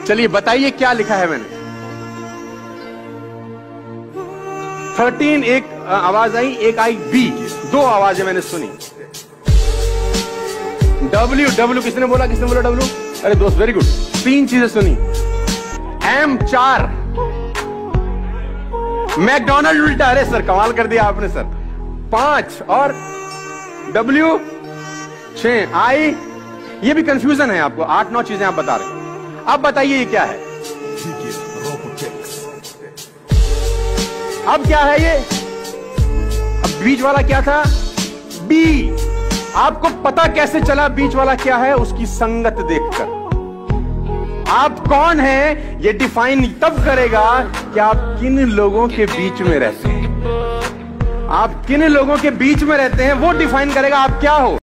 चलिए बताइए क्या लिखा है मैंने। 13 एक आवाज आई, एक आई बी, दो आवाजें मैंने सुनी। डब्ल्यू, डब्ल्यू किसने बोला, किसने बोला डब्ल्यू? अरे दोस्त वेरी गुड, तीन चीजें सुनी। एम 4, मैकडोनल्ड उल्टा, अरे सर कमाल कर दिया आपने सर। 5 और डब्ल्यू 6, आई, ये भी कंफ्यूजन है आपको। 8-9 चीजें आप बता रहे हैं। अब बताइए ये क्या है? अब क्या है ये? अब बीच वाला क्या था? बी। आपको पता कैसे चला बीच वाला क्या है? उसकी संगत देखकर। आप कौन हैं ये डिफाइन तब करेगा कि आप किन लोगों के बीच में रहते हैं। आप किन लोगों के बीच में रहते हैं वो डिफाइन करेगा आप क्या हो।